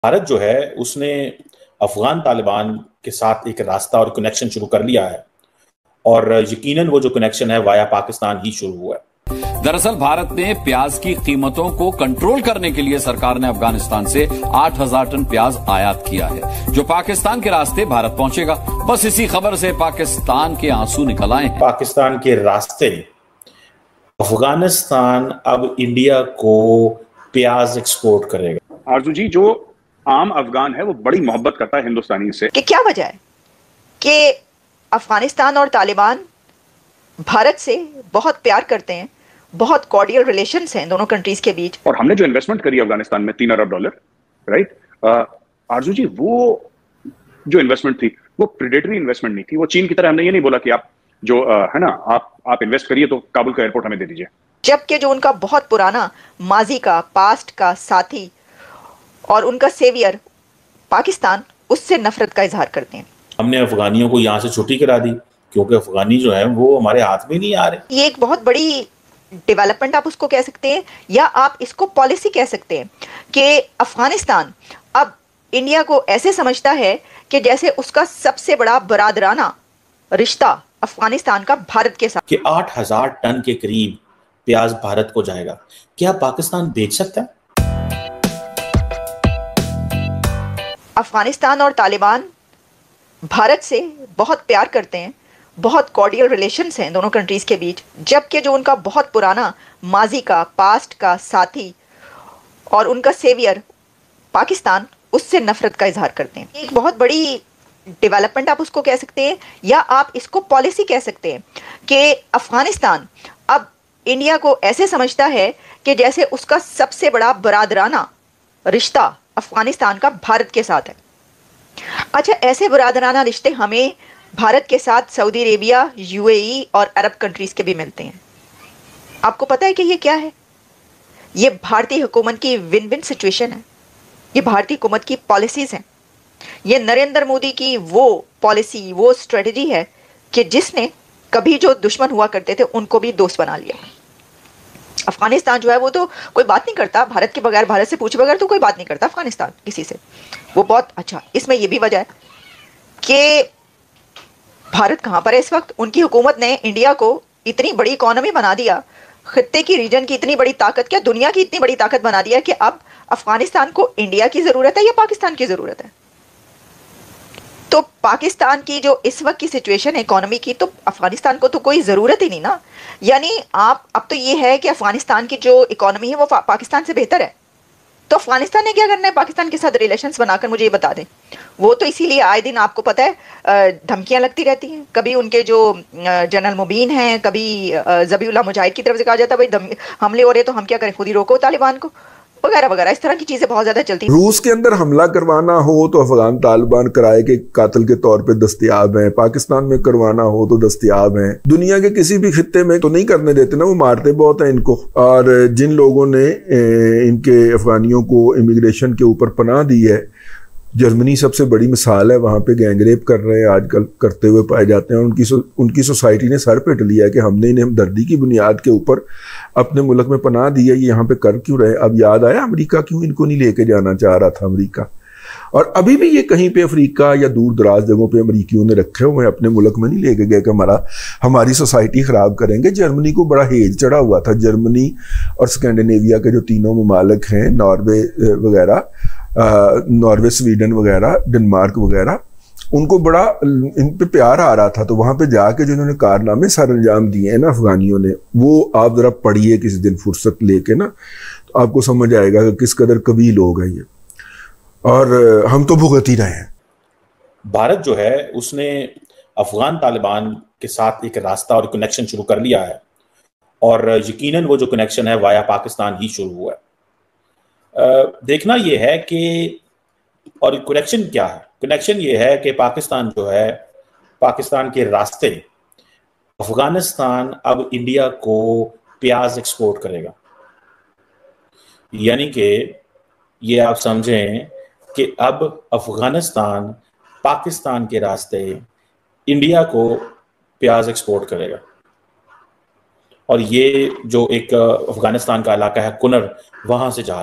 भारत जो है उसने अफगान तालिबान के साथ एक रास्ता और कनेक्शन शुरू कर लिया है और यकीनन वो जो कनेक्शन है वाया पाकिस्तान ही शुरू हुआ है। दरअसल भारत ने प्याज की कीमतों को कंट्रोल करने के लिए सरकार ने अफगानिस्तान से 8,000 टन प्याज आयात किया है, जो पाकिस्तान के रास्ते भारत पहुंचेगा। बस इसी खबर से पाकिस्तान के आंसू निकल आए हैं। पाकिस्तान के रास्ते अफगानिस्तान अब इंडिया को प्याज एक्सपोर्ट करेगा। आरजू जी, जो आम अफगान है वो बड़ी मोहब्बत करता है हिंदुस्तानी से। कि क्या वजह है कि अफगानिस्तान और तालिबान भारत से बहुत प्यार करते हैं, बहुत कॉर्डियल रिलेशंस हैं दोनों कंट्रीज के बीच। और हमने जो इन्वेस्टमेंट करी अफगानिस्तान में $3 अरब, राइट आरजू जी, वो जो इन्वेस्टमेंट थी वो प्रेडेटरी इन्वेस्टमेंट नहीं थी। वो चीन की तरह हमने ये नहीं बोला कि आप जो है ना आप इन्वेस्ट करिए तो काबुल का एयरपोर्ट हमें दे दीजिए। जबकि जो उनका बहुत पुराना माजी का पास्ट का साथी और उनका सेवियर पाकिस्तान, उससे नफरत का इजहार करते हैं। हमने अफगानियों को यहाँ से छुट्टी करा दी क्योंकि अफगानी जो है वो हमारे हाथ में नहीं आ रहे। ये एक बहुत बड़ी डेवलपमेंट आप उसको कह सकते हैं या आप इसको पॉलिसी कह सकते हैं कि अफगानिस्तान अब इंडिया को ऐसे समझता है कि जैसे उसका सबसे बड़ा बरादराना रिश्ता अफगानिस्तान का भारत के साथ। कि 8,000 टन के करीब प्याज भारत को जाएगा, क्या पाकिस्तान बेच सकता है? अफगानिस्तान और तालिबान भारत से बहुत प्यार करते हैं, बहुत कॉर्डियल रिलेशंस हैं दोनों कंट्रीज के बीच। जबकि जो उनका बहुत पुराना माजी का पास्ट का साथी और उनका सेवियर पाकिस्तान, उससे नफरत का इजहार करते हैं। एक बहुत बड़ी डेवलपमेंट आप उसको कह सकते हैं या आप इसको पॉलिसी कह सकते हैं कि अफगानिस्तान अब इंडिया को ऐसे समझता है कि जैसे उसका सबसे बड़ा बरादराना रिश्ता अफगानिस्तान का भारत के साथ है। अच्छा, ऐसे बरादराना रिश्ते हमें भारत के साथ सऊदी अरेबिया, यूएई और अरब कंट्रीज के भी मिलते हैं। आपको पता है कि ये क्या है? ये भारतीय हुकूमत की विन विन सिचुएशन है। ये भारतीय हुकूमत की पॉलिसीज हैं। ये नरेंद्र मोदी की वो पॉलिसी, वो स्ट्रेटजी है कि जिसने कभी जो दुश्मन हुआ करते थे उनको भी दोस्त बना लिया। अफगानिस्तान जो है वो तो कोई बात नहीं करता भारत के बगैर, भारत से पूछे बगैर तो कोई बात नहीं करता अफगानिस्तान किसी से। वो बहुत अच्छा, इसमें ये भी वजह है कि भारत कहाँ पर है इस वक्त। उनकी हुकूमत ने इंडिया को इतनी बड़ी इकोनॉमी बना दिया, खित्ते की रीजन की इतनी बड़ी ताकत, क्या दुनिया की इतनी बड़ी ताकत बना दिया कि अब अफगानिस्तान को इंडिया की जरूरत है या पाकिस्तान की जरूरत है। तो पाकिस्तान की जो इस वक्त की सिचुएशन है इकोनॉमी की, तो अफगानिस्तान को तो कोई ज़रूरत ही नहीं ना। यानी आप अब तो ये है कि अफगानिस्तान की जो इकोनॉमी है वो पाकिस्तान से बेहतर है। तो अफगानिस्तान ने क्या करना है पाकिस्तान के साथ रिलेशंस बनाकर? मुझे ये बता दें। वो तो इसीलिए आए दिन आपको पता है धमकियां लगती रहती हैं। कभी उनके जो जनरल मुबीन हैं, कभी ज़बीउल्लाह मुजाहिद की तरफ से कहा जाता है भाई हमले हो रहे तो हम क्या करें, खुद ही रोको तालिबान को, वगैरह वगैरह। इस तरह की चीजें बहुत ज्यादा चलती हैं। रूस के अंदर हमला करवाना हो तो अफगान तालिबान किराए के कातिल के तौर पे दस्तयाब हैं, पाकिस्तान में करवाना हो तो दस्तयाब हैं। दुनिया के किसी भी खित्ते में तो नहीं करने देते ना, वो मारते बहुत हैं इनको। और जिन लोगों ने इनके अफगानियों को इमिग्रेशन के ऊपर पनाह दी है, जर्मनी सबसे बड़ी मिसाल है, वहाँ पे गैंगरेप कर रहे हैं आजकल, करते हुए पाए जाते हैं। उनकी सोसाइटी ने सर पिट लिया है कि हमने इन्हें हमदर्दी की बुनियाद के ऊपर अपने मुल्क में पनाह दी है, ये यहाँ पे कर क्यों रहे। अब याद आया अमेरिका क्यों इनको नहीं लेके जाना चाह रहा था अमेरिका। और अभी भी ये कहीं पे अफ्रीका या दूर दराज जगहों पे अमरीकियों ने रखे हुए, अपने मुल्क में नहीं लेके गए कि हमारी सोसाइटी ख़राब करेंगे। जर्मनी को बड़ा हेज चढ़ा हुआ था। जर्मनी और स्कैंडिनेविया के जो तीनों ममालिक हैं, नॉर्वे वगैरह, नॉर्वे, स्वीडन वगैरह, डेनमार्क वगैरह, उनको बड़ा इन पे प्यार आ रहा था। तो वहाँ पे जाके जो इन्होंने कारनामे सर अंजाम दिए हैं ना अफगानियों ने, वो आप ज़रा पढ़िए किसी दिन फुर्सत लेके ना, तो आपको समझ आएगा कि किस कदर कभी लोग हैं ये, और हम तो भुगत ही रहे हैं। भारत जो है उसने अफगान तालिबान के साथ एक रास्ता और कनेक्शन शुरू कर लिया है और यकीनन वो जो कनेक्शन है वाया पाकिस्तान ही शुरू हुआ है। देखना ये है कि, और कनेक्शन क्या है? कनेक्शन ये है कि पाकिस्तान जो है, पाकिस्तान के रास्ते अफगानिस्तान अब इंडिया को प्याज एक्सपोर्ट करेगा। यानी कि ये आप समझें कि अब अफगानिस्तान पाकिस्तान के रास्ते इंडिया को प्याज एक्सपोर्ट करेगा। और ये जो एक अफगानिस्तान का इलाका है कुनर, वहां से जा रही हैं।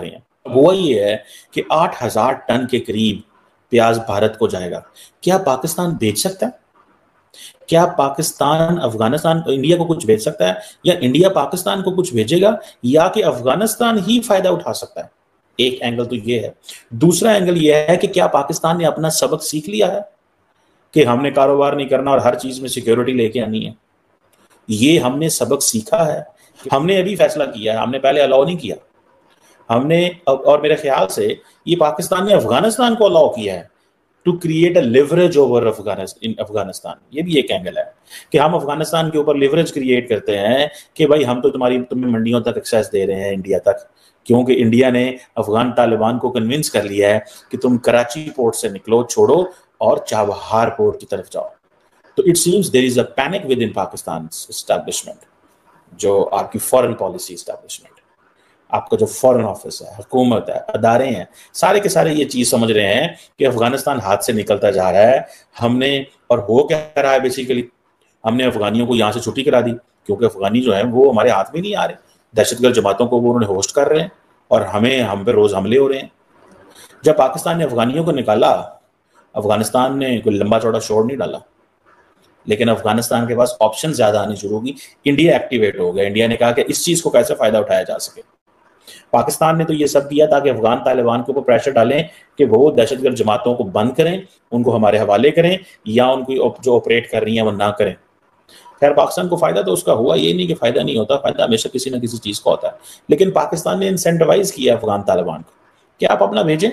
वो ये है कि 8,000 टन के करीब प्याज भारत को जाएगा। क्या पाकिस्तान बेच सकता है? क्या पाकिस्तान अफगानिस्तान इंडिया को कुछ भेज सकता है, या इंडिया पाकिस्तान को कुछ भेजेगा, या कि अफगानिस्तान ही फायदा उठा सकता है? एक एंगल तो ये है। दूसरा एंगल ये है कि क्या पाकिस्तान ने अपना सबक सीख लिया है कि हमने कारोबार नहीं करना और हर चीज में सिक्योरिटी लेके आनी है? ये हमने सबक सीखा है। हमने अभी फैसला किया है, हमने पहले अलाउ नहीं किया हमने। और मेरे ख्याल से ये पाकिस्तान ने अफगानिस्तान को अलाउ किया है to create a leverage over Afghanistan. ये भी एक एंगल है कि हम अफगानिस्तान के ऊपर लिवरेज क्रिएट करते हैं कि भाई हम तो तुम्हें मंडियों तक एक्सेस दे रहे हैं, इंडिया तक, क्योंकि इंडिया ने अफगान तालिबान को कन्विंस कर लिया है कि तुम कराची पोर्ट से निकलो, छोड़ो और चाबहार पोर्ट की तरफ जाओ। तो it seems there is a panic within Pakistan establishment, जो आपकी फॉरेन पॉलिसी एस्टैब्लिशमेंट, आपका जो फॉरेन ऑफिस है, हुकूमत है, अदारे हैं, सारे के सारे ये चीज समझ रहे हैं कि अफगानिस्तान हाथ से निकलता जा रहा है। हमने, और हो क्या रहा है बेसिकली, हमने अफगानियों को यहाँ से छुट्टी करा दी, क्योंकि अफगानी जो है वो हमारे हाथ में नहीं आ रहे। दहशतगर्द जमातों को वो उन्होंने होस्ट कर रहे हैं और हम पे रोज हमले हो रहे हैं। जब पाकिस्तान ने अफगानियों को निकाला, अफगानिस्तान ने कोई लंबा चौड़ा शोर नहीं डाला, लेकिन अफगानिस्तान के पास ऑप्शन ज्यादा आने शुरू होगी। इंडिया एक्टिवेट हो गया। इंडिया ने कहा कि इस चीज को कैसे फायदा उठाया जा सके। पाकिस्तान ने तो ये सब किया ताकि अफगान तालिबान के ऊपर प्रेशर डालें कि वो दहशतगर्द जमातों को बंद करें, उनको हमारे हवाले करें, या उनको जो ऑपरेट कर रही हैं वो ना करें। खैर, पाकिस्तान को फायदा तो उसका हुआ, ये नहीं कि फायदा नहीं होता, फायदा हमेशा किसी ना किसी चीज का होता है। लेकिन पाकिस्तान ने इंसेंटिवाइज किया अफगान तालिबान को कि आप अपना भेजें,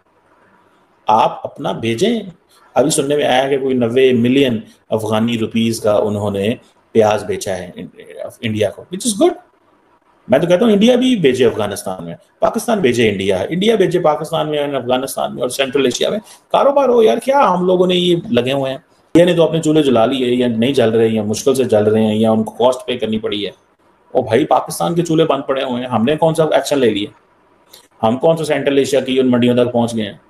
आप अपना भेजें। अभी सुनने में आया कि कोई 90 मिलियन अफगानी रुपीस का उन्होंने प्याज बेचा है इंडिया को, विच इज गुड। मैं तो कहता हूँ इंडिया भी भेजे अफगानिस्तान में, पाकिस्तान भेजे इंडिया, इंडिया भेजे पाकिस्तान में, अफगानिस्तान में और सेंट्रल एशिया में। कारोबार हो यार, क्या हम लोगों ने ये लगे हुए हैं। इंडिया ने तो अपने चूल्हे जला लिए, या नहीं जल रहे, या मुश्किल से जल रहे हैं, या उनको कॉस्ट पे करनी पड़ी है। और भाई पाकिस्तान के चूल्हे बंद पड़े हुए हैं, हमने कौन सा एक्शन ले लिया? हम कौन सा सेंट्रल एशिया की उन मंडियों तक पहुंच गए हैं?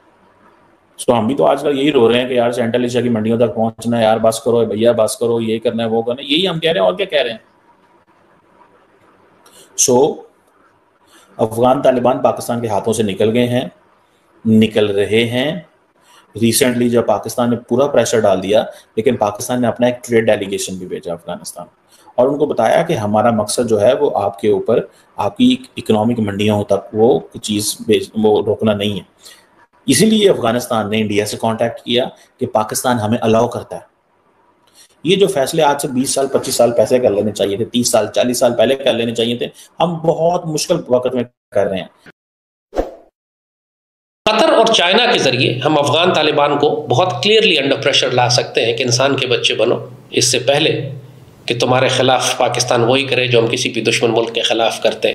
तो हम भी तो आजकल यही रो रहे हैं कि यार सेंट्रल एशिया की मंडियों तक पहुंचना है, यार बस करो भैया, बस करो, ये करना है वो करना है, यही हम कह रहे हैं, और क्या कह रहे हैं। अफगान तालिबान पाकिस्तान के हाथों से निकल गए हैं, निकल रहे हैं। रिसेंटली जब पाकिस्तान ने पूरा प्रेशर डाल दिया, लेकिन पाकिस्तान ने अपना एक ट्रेड डेलीगेशन भी भेजा अफगानिस्तान, और उनको बताया कि हमारा मकसद जो है वो आपके ऊपर, आपकी इकोनॉमिक मंडियों तक वो चीज़ वो रोकना नहीं है। इसीलिए अफगानिस्तान ने इंडिया से कांटेक्ट किया कि पाकिस्तान हमें अलाउ करता है। ये जो फैसले आज से 20 साल 25 साल पहले कर लेने चाहिए थे, 30 साल 40 साल पहले कर लेने चाहिए थे, हम बहुत मुश्किल वक्त में कर रहे हैं। कतर और चाइना के जरिए हम अफगान तालिबान को बहुत क्लियरली अंडर प्रेशर ला सकते हैं कि इंसान के बच्चे बनो, इससे पहले कि तुम्हारे खिलाफ पाकिस्तान वही करे जो हम किसी भी दुश्मन मुल्क के खिलाफ करते हैं।